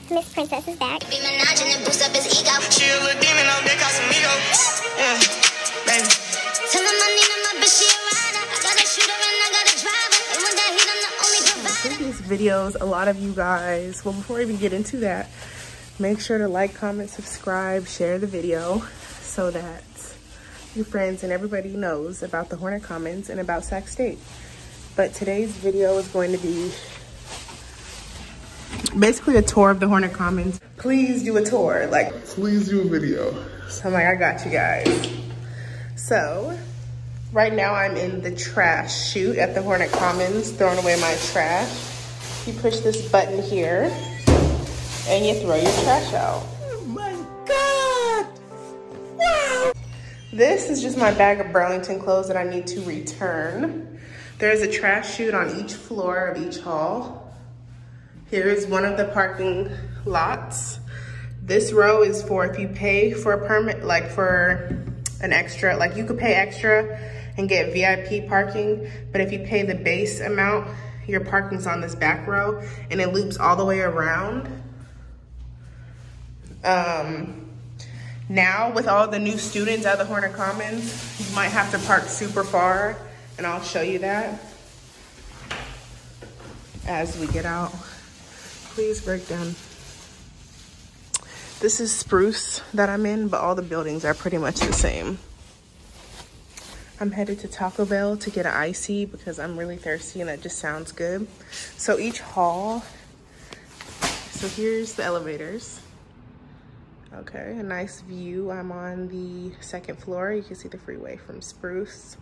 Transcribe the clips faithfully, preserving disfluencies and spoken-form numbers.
Miss Princess is back. Be menaging and boost up his ego. She a little demon out there, Casamigo. Yeah, baby. Tell him I need him, my bitch, she a rider. I got a shooter and I got a driver. And when that heat, I'm the only provider. In previous videos, a lot of you guys, well, before I even get into that, make sure to like, comment, subscribe, share the video so that your friends and everybody knows about the Hornet Commons and about Sac State. But today's video is going to be basically a tour of the Hornet Commons. Please do a tour, like please do a video. So I'm like, I got you guys. So right now I'm in the trash chute at the Hornet Commons, throwing away my trash. You push this button here and you throw your trash out. Oh my God! Wow! This is just my bag of Burlington clothes that I need to return. There's a trash chute on each floor of each hall. Here is one of the parking lots. This row is for if you pay for a permit, like for an extra, like you could pay extra and get V I P parking, but if you pay the base amount, your parking's on this back row and it loops all the way around. Um, now with all the new students at the Hornet Commons, you might have to park super far, and I'll show you that as we get out. Please break down. This is Spruce that I'm in, but all the buildings are pretty much the same. I'm headed to Taco Bell to get an icy because I'm really thirsty and that just sounds good. So each hall, so here's the elevators. Okay, a nice view. I'm on the second floor. You can see the freeway from Spruce.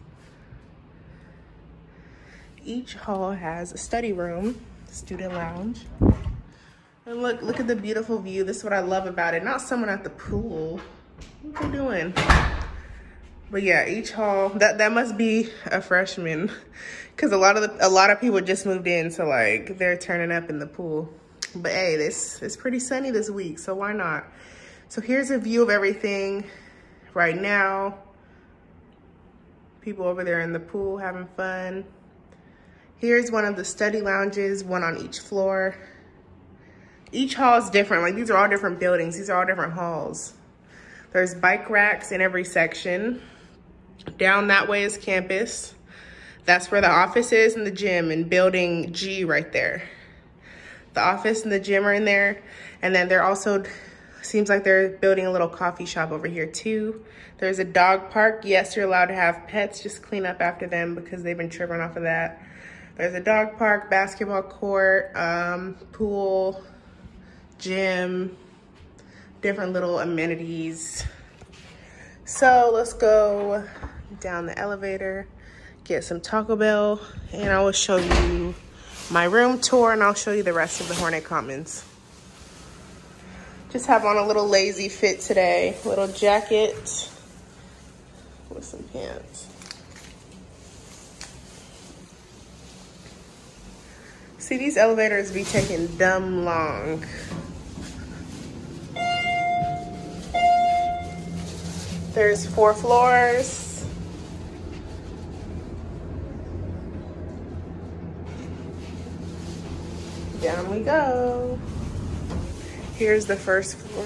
Each hall has a study room, student lounge. And look, look at the beautiful view. This is what I love about it. Not someone at the pool. What are they doing? But yeah, each hall, that, that must be a freshman. Cause a lot of the, a lot of people just moved in, so like they're turning up in the pool. But hey, this it's pretty sunny this week, so why not? So here's a view of everything right now. People over there in the pool having fun. Here's one of the study lounges, one on each floor. Each hall is different. Like these are all different buildings. These are all different halls. There's bike racks in every section. Down that way is campus. That's where the office is and the gym, and building G right there. The office and the gym are in there. And then they're also, seems like they're building a little coffee shop over here too. There's a dog park. Yes, you're allowed to have pets. Just clean up after them because they've been tripping off of that. There's a dog park, basketball court, um, pool, gym, different little amenities. So let's go down the elevator, get some Taco Bell, and I will show you my room tour and I'll show you the rest of the Hornet Commons. Just have on a little lazy fit today. Little jacket with some pants. See, these elevators be taking dumb long. There's four floors. Down we go. Here's the first floor.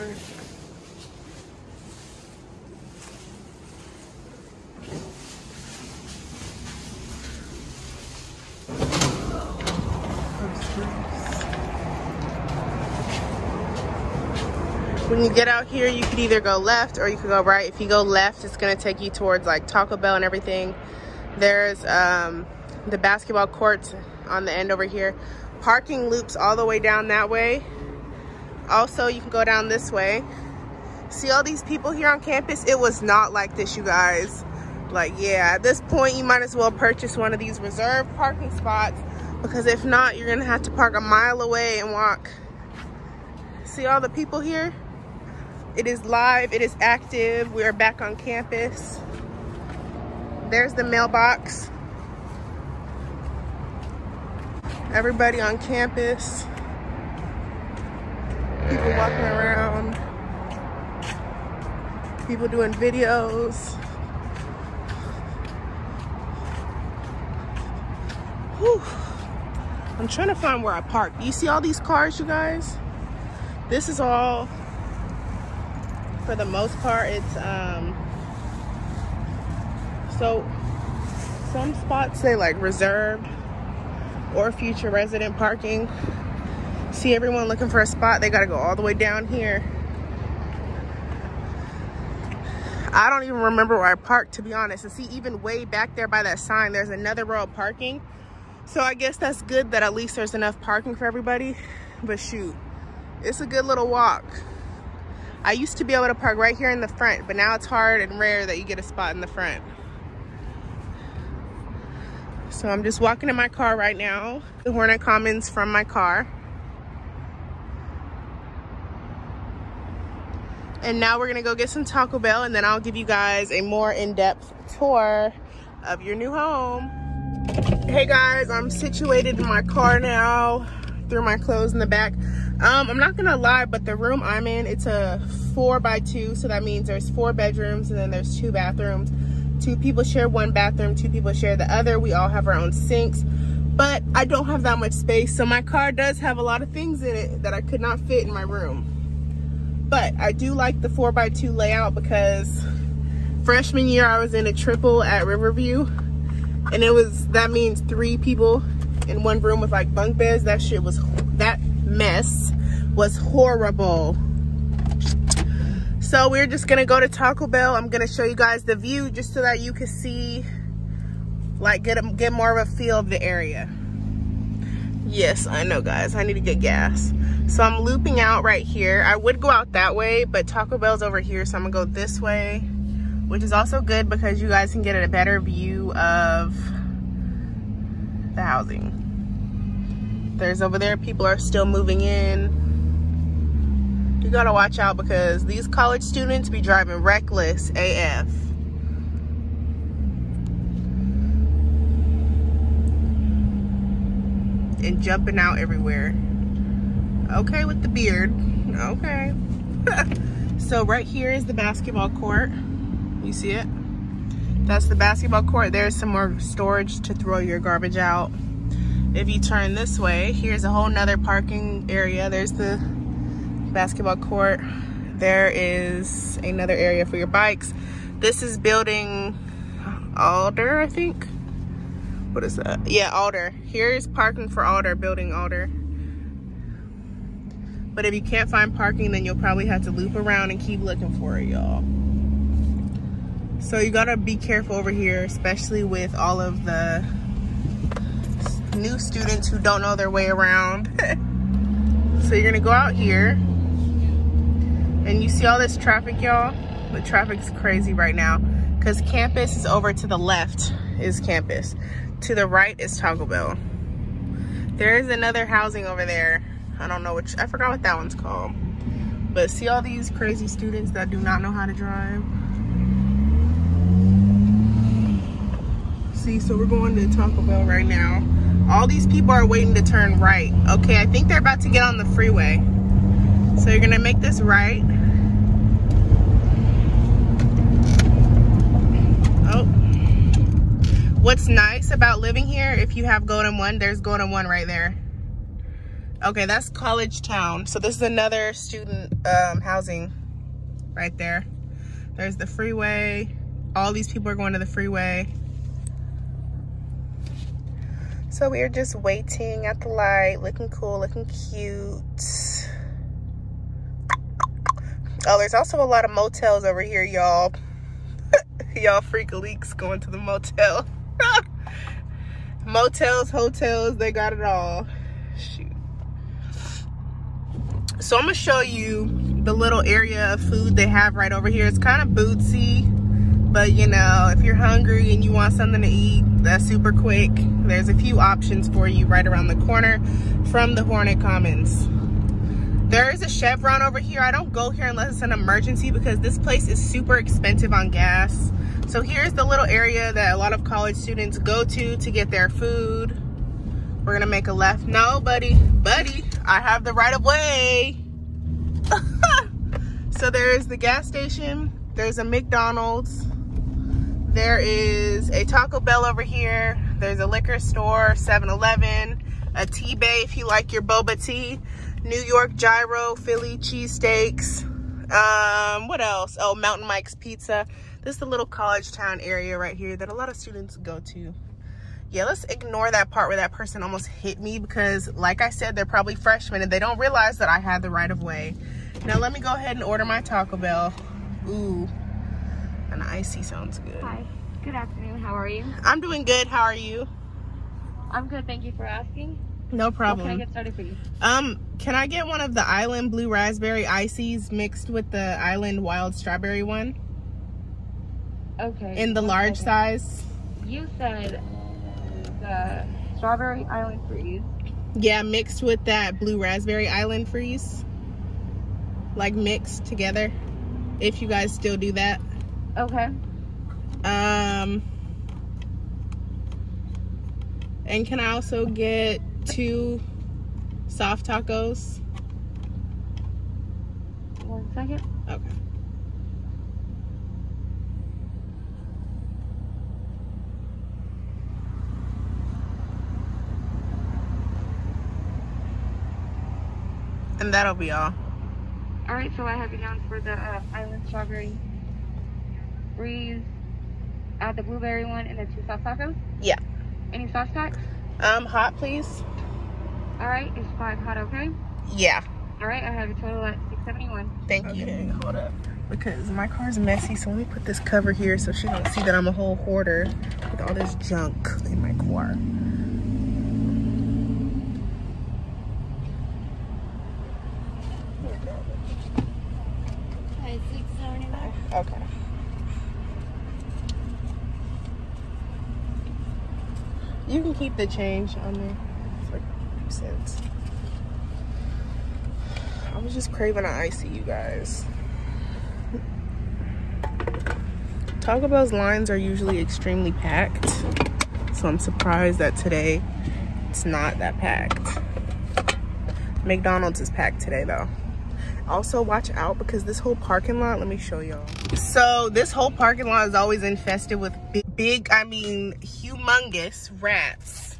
When you get out here, you could either go left or you could go right. If you go left, it's gonna take you towards like Taco Bell and everything. There's um, the basketball courts on the end over here. Parking loops all the way down that way. Also, you can go down this way. See all these people here on campus? It was not like this, you guys. Like, yeah, at this point, you might as well purchase one of these reserved parking spots, because if not, you're gonna have to park a mile away and walk. See all the people here? It is live, it is active. We are back on campus. There's the mailbox. Everybody on campus. People walking around. People doing videos. Whew. I'm trying to find where I park. You see all these cars, you guys? This is all, for the most part, it's um so some spots say like reserved or future resident parking. See everyone looking for a spot, they gotta go all the way down here. I don't even remember where I parked, to be honest. And see, even way back there by that sign, there's another row of parking. So I guess that's good that at least there's enough parking for everybody. But shoot, it's a good little walk. I used to be able to park right here in the front, but now it's hard and rare that you get a spot in the front. So I'm just walking in my car right now. The Hornet Commons from my car. And now we're gonna go get some Taco Bell, and then I'll give you guys a more in-depth tour of your new home. Hey guys, I'm situated in my car now. Threw my clothes in the back. Um, I'm not gonna lie, but the room I'm in, it's a four by two, so that means there's four bedrooms and then there's two bathrooms. Two people share one bathroom, two people share the other. We all have our own sinks, but I don't have that much space, so my car does have a lot of things in it that I could not fit in my room. But I do like the four by two layout because freshman year I was in a triple at Riverview, and it was, that means three people in one room with like bunk beds. That shit was, that mess was horrible. So we're just gonna go to Taco Bell. I'm gonna show you guys the view just so that you can see, like get a, get more of a feel of the area. Yes, I know guys, I need to get gas. So I'm looping out right here. I would go out that way, but Taco Bell's over here, so I'm gonna go this way, which is also good because you guys can get a better view of the housing. There's over there, people are still moving in. You gotta watch out because these college students be driving reckless A F. And jumping out everywhere. Okay with the beard, okay. So right here is the basketball court. You see it? That's the basketball court. There's some more storage to throw your garbage out. If you turn this way, here's a whole nother parking area. There's the basketball court. There is another area for your bikes. This is building Alder, I think. What is that? Yeah, Alder. Here's parking for Alder, building Alder. But if you can't find parking, then you'll probably have to loop around and keep looking for it, y'all. So you gotta be careful over here, especially with all of the new students who don't know their way around. So you're gonna go out here, and you see all this traffic, y'all? The traffic's crazy right now because campus is over to the left is campus. To the right is Taco Bell. There is another housing over there. I don't know which, I forgot what that one's called. But see all these crazy students that do not know how to drive? See, so we're going to Taco Bell right now. All these people are waiting to turn right. Okay, I think they're about to get on the freeway. So you're gonna make this right. Oh. What's nice about living here, if you have Golden One, there's Golden One right there. Okay, that's College Town. So this is another student um, housing right there. There's the freeway. All these people are going to the freeway. So we are just waiting at the light, looking cool, looking cute. Oh, there's also a lot of motels over here, y'all. Y'all freak leaks going to the motel. Motels, hotels, they got it all. Shoot. So I'm gonna show you the little area of food they have right over here. It's kind of bootsy, but you know, if you're hungry and you want something to eat that's super quick, there's a few options for you right around the corner from the Hornet Commons. There is a Chevron over here. I don't go here unless it's an emergency because this place is super expensive on gas. So here's the little area that a lot of college students go to to get their food. We're gonna make a left. No, buddy, buddy, I have the right of way. So there is the gas station. There's a McDonald's. There is a Taco Bell over here. There's a liquor store, seven eleven, a tea bay if you like your boba tea. New York gyro, Philly cheesesteaks. Um, what else? Oh, Mountain Mike's Pizza. This is the little college town area right here that a lot of students go to. Yeah, let's ignore that part where that person almost hit me because, like I said, they're probably freshmen and they don't realize that I had the right of way. Now, let me go ahead and order my Taco Bell. Ooh, an icy sounds good. Hi, good afternoon. How are you? I'm doing good. How are you? I'm good. Thank you for asking. No problem. What can I get started for you? Um, can I get one of the Island Blue Raspberry Ices mixed with the Island Wild Strawberry one? Okay. In the large second. Size? You said the Strawberry Island Freeze. Yeah, mixed with that Blue Raspberry Island Freeze. Like mixed together. If you guys still do that. Okay. Um, and can I also get two soft tacos? One second. Okay. And that'll be all. All right, so I have you down for the uh, Island Strawberry Freeze, uh, the blueberry one, and the two soft tacos? Yeah. Any sauce packs? Um, hot, please. All right, it's five hot, okay? Yeah. All right, I have a total at six seventy-one. Thank you. Okay, hold up. Because my car's messy, so let me put this cover here so she don't see that I'm a whole hoarder with all this junk in my car. Okay. You can keep the change on there for two cents. I was just craving an icy, you guys. Taco Bell's lines are usually extremely packed, so I'm surprised that today it's not that packed. McDonald's is packed today though. Also watch out because this whole parking lot, let me show y'all. So this whole parking lot is always infested with big, big, I mean humongous rats.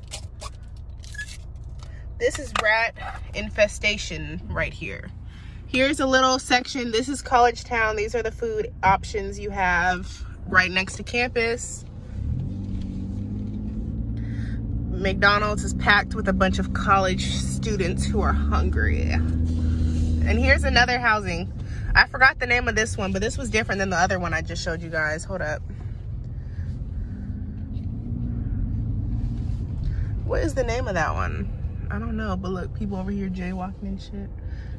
This is rat infestation right here. Here's a little section. This is College Town. These are the food options you have right next to campus. McDonald's is packed with a bunch of college students who are hungry. And here's another housing. I forgot the name of this one, but this was different than the other one I just showed you guys. Hold up. What is the name of that one? I don't know, but look, people over here jaywalking and shit.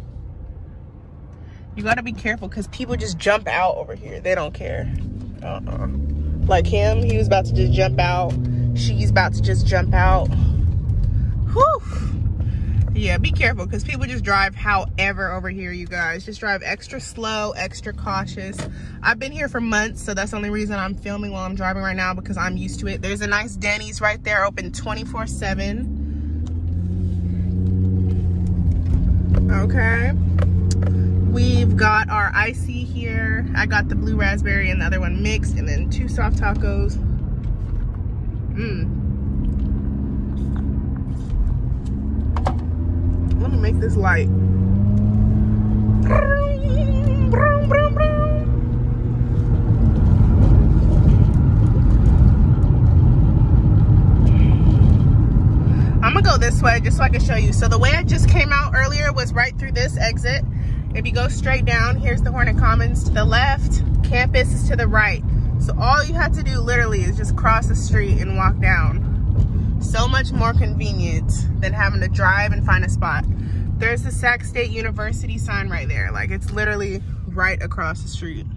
You gotta be careful because people just jump out over here. They don't care. Uh-uh. Like him, he was about to just jump out. She's about to just jump out. Whew. Yeah, be careful because people just drive however over here, you guys. Just drive extra slow, extra cautious. I've been here for months, so that's the only reason I'm filming while I'm driving right now because I'm used to it. There's a nice Denny's right there, open twenty-four seven. Okay. We've got our icy here. I got the blue raspberry and the other one mixed, and then two soft tacos. Mmm. Let me make this light. I'm gonna go this way just so I can show you. So the way I just came out earlier was right through this exit. If you go straight down, here's the Hornet Commons to the left, campus is to the right. So all you have to do literally is just cross the street and walk down. So much more convenient than having to drive and find a spot. There's the Sac State University sign right there. Like it's literally right across the street.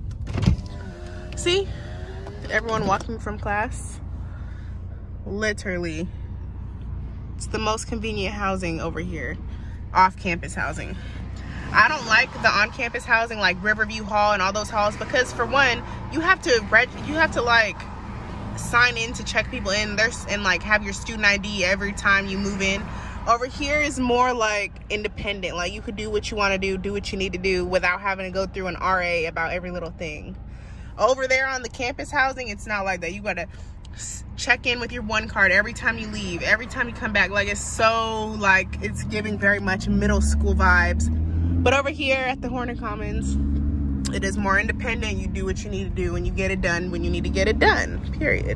See? Everyone walking from class. Literally. It's the most convenient housing over here. Off-campus housing. I don't like the on-campus housing like Riverview Hall and all those halls because for one, you have to reg you have to like sign in to check people in there's and like have your student I D every time you move in. Over here is more like independent. Like you could do what you want to do, do what you need to do without having to go through an R A about every little thing. Over there on the campus housing, it's not like that. You gotta check in with your one card every time you leave, every time you come back. Like, it's so, like, it's giving very much middle school vibes. But over here at the Hornet Commons, it is more independent. You do what you need to do and you get it done when you need to get it done, period.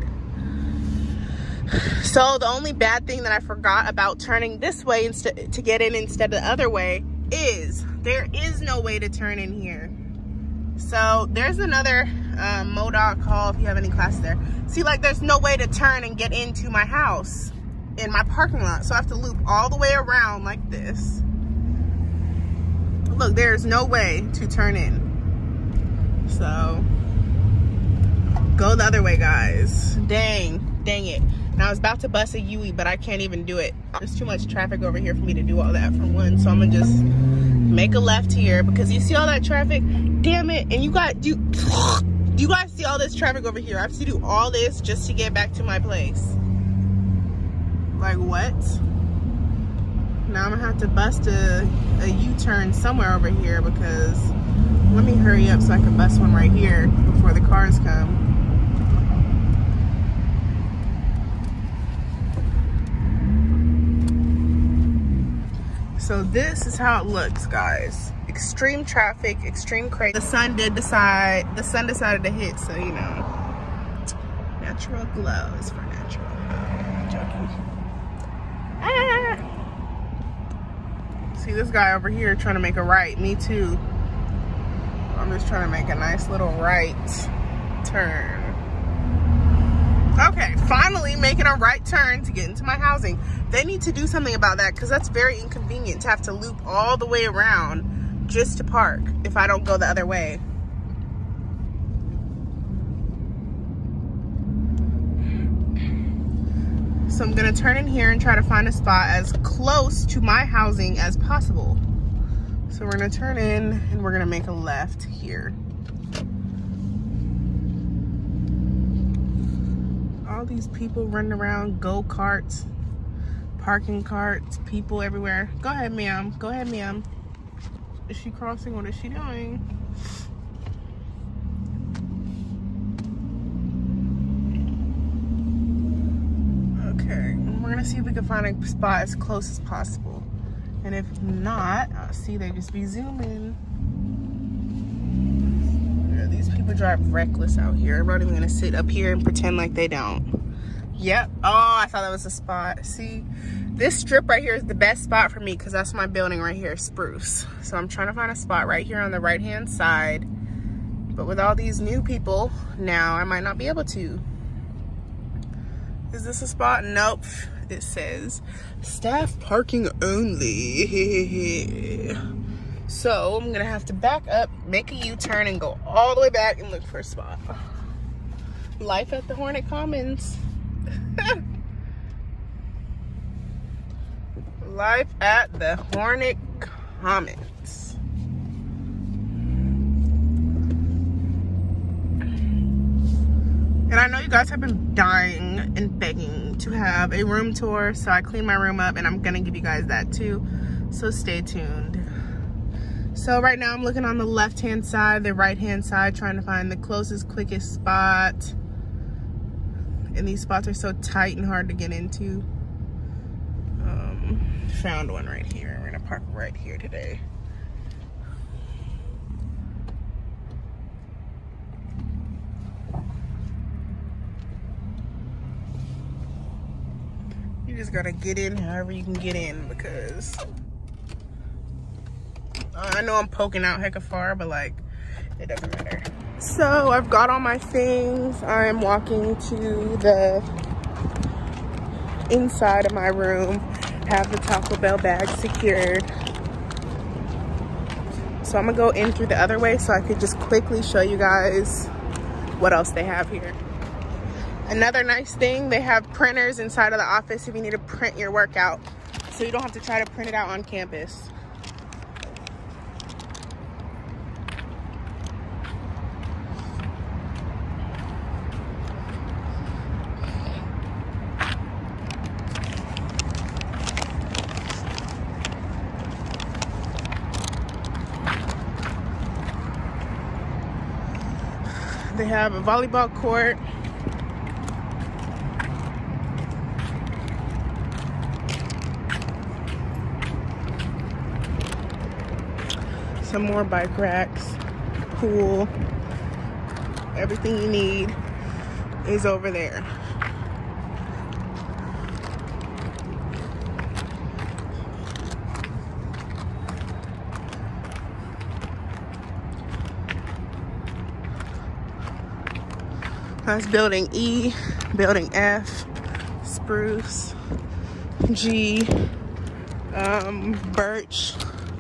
So the only bad thing that I forgot about turning this way instead to get in instead of the other way is there is no way to turn in here. So there's another um, MoDOT call if you have any classes there. See, like, there's no way to turn and get into my house in my parking lot. So I have to loop all the way around like this. Look, there's no way to turn in. So go the other way, guys. Dang, dang it. And I was about to bust a U-E, but I can't even do it. There's too much traffic over here for me to do all that for one. So I'm gonna just make a left here because you see all that traffic? Damn it. And you got, you, you guys see all this traffic over here. I have to do all this just to get back to my place. Like, what? Now I'm gonna have to bust a, a U-turn somewhere over here because let me hurry up so I can bust one right here before the cars come. So this is how it looks, guys. Extreme traffic, extreme crazy. The sun did decide, the sun decided to hit, so you know. Natural glow is for natural. I'm joking. Ah! See this guy over here trying to make a right. Me too. I'm just trying to make a nice little right turn. Okay, finally making a right turn to get into my housing. They need to do something about that because that's very inconvenient to have to loop all the way around just to park if I don't go the other way. So I'm gonna turn in here and try to find a spot as close to my housing as possible. So we're gonna turn in and we're gonna make a left here. All these people running around, go-karts, parking carts, people everywhere. Go ahead, ma'am. Go ahead, ma'am. Is she crossing? What is she doing? Okay, we're gonna see if we can find a spot as close as possible. And if not, I'll see they just be zooming. Yeah, these people drive reckless out here. I'm not even gonna sit up here and pretend like they don't. Yep. Oh, I thought that was a spot. See, this strip right here is the best spot for me because that's my building right here, Spruce. So I'm trying to find a spot right here on the right-hand side. But with all these new people now, I might not be able to. Is this a spot? Nope. It says staff parking only. So I'm gonna have to back up, make a U-turn, and go all the way back and look for a spot. Life at the Hornet Commons. Life at the Hornet Commons. And I know you guys have been dying and begging to have a room tour, so I cleaned my room up and I'm gonna give you guys that too. So stay tuned. So right now I'm looking on the left-hand side, the right-hand side, trying to find the closest, quickest spot. And these spots are so tight and hard to get into. Um, found one right here. We're gonna park right here today. You just gotta get in however you can get in because I know I'm poking out hecka far, but like, it doesn't matter. So I've got all my things. I'm walking to the inside of my room, have the Taco Bell bag secured. So I'm gonna go in through the other way so I could just quickly show you guys what else they have here. Another nice thing, they have printers inside of the office if you need to print your workout, so you don't have to try to print it out on campus. They have a volleyball court. Some more bike racks, pool. Everything you need is over there. That's building E, building F, spruce, G, um, birch.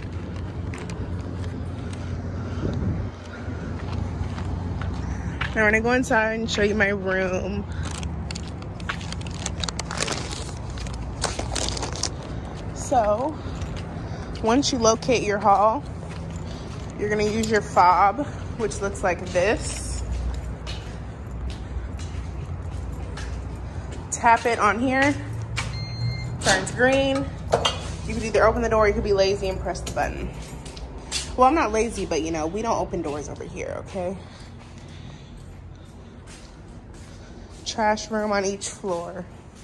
Now we're gonna go inside and show you my room. So, once you locate your hall, you're gonna use your fob, which looks like this. Tap it on here, turns green. You could either open the door or you could be lazy and press the button. Well, I'm not lazy, but you know, we don't open doors over here, okay? Trash room on each floor.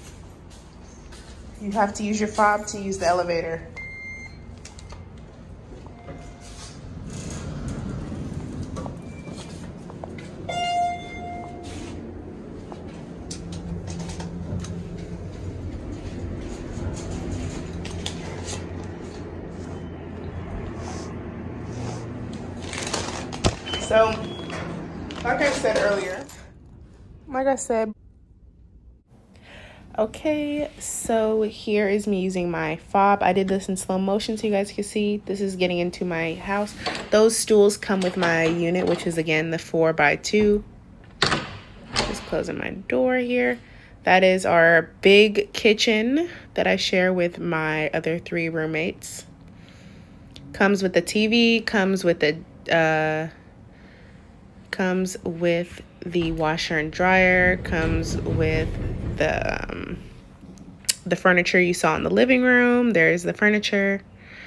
You have to use your fob to use the elevator. So, like I said earlier, like I said, okay, so here is me using my fob. I did this in slow motion so you guys can see. This is getting into my house. Those stools come with my unit, which is again the four by two. Just closing my door here. That is our big kitchen that I share with my other three roommates. Comes with the T V, comes with the uh comes with the washer and dryer, comes with the um, the furniture you saw in the living room. There's the furniture.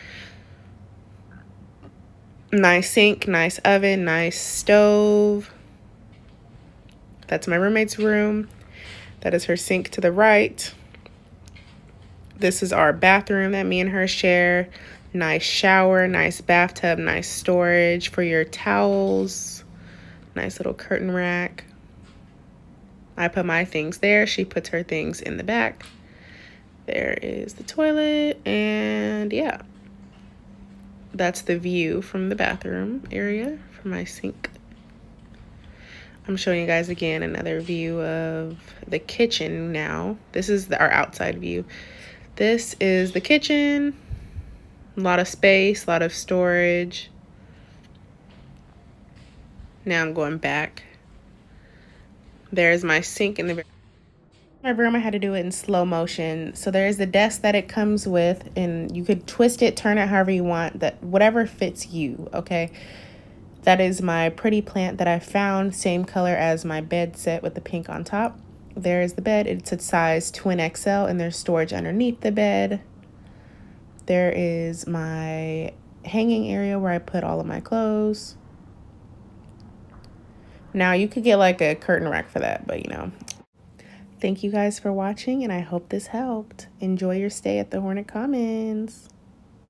Nice sink, nice oven, nice stove. That's my roommate's room. That is her sink to the right. This is our bathroom that me and her share. Nice shower, nice bathtub, nice storage for your towels. Nice little curtain rack. I put my things there. She puts her things in the back. There is the toilet, and yeah. That's the view from the bathroom area for my sink. I'm showing you guys again another view of the kitchen now. This is the, our outside view. This is the kitchen. A lot of space, a lot of storage. Now I'm going back. There's my sink in the my room. I had to do it in slow motion. So there's the desk that it comes with, and you could twist it, turn it however you want, that whatever fits you, okay? That is my pretty plant that I found, same color as my bed set with the pink on top. There's the bed. It's a size twin X L, and there's storage underneath the bed. There is my hanging area where I put all of my clothes. Now, you could get like a curtain rack for that, but you know. Thank you guys for watching, and I hope this helped. Enjoy your stay at the Hornet Commons.